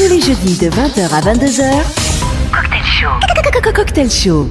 Tous les jeudis de 20h à 22h, Cocktail Show. Cocktail Show.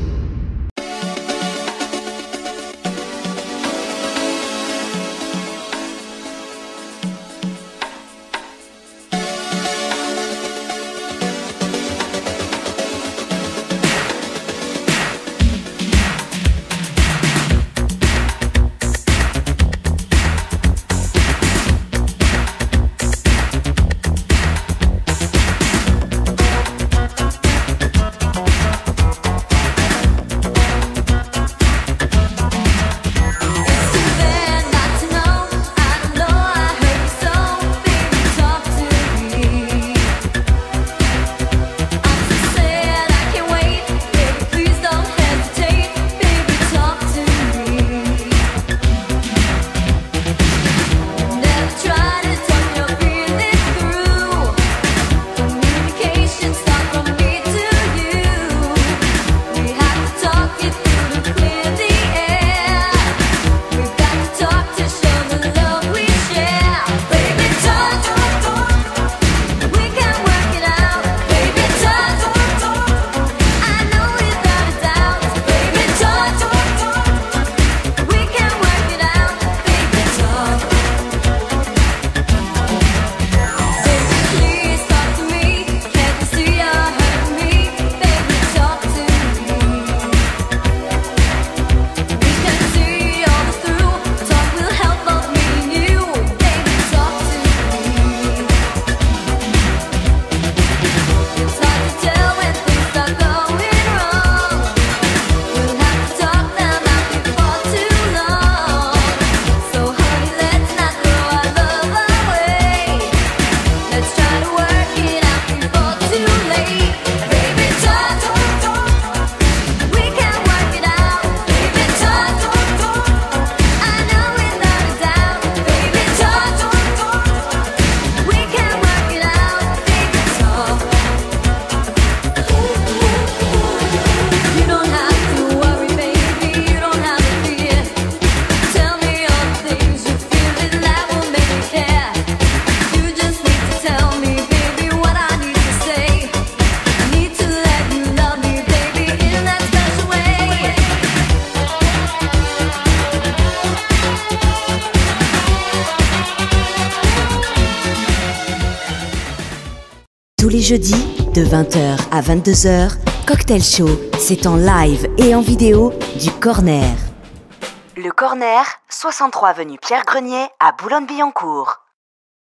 Tous les jeudis, de 20h à 22h, Cocktail Show, c'est en live et en vidéo du Corner. Le Corner, 63 avenue Pierre Grenier à Boulogne-Billancourt.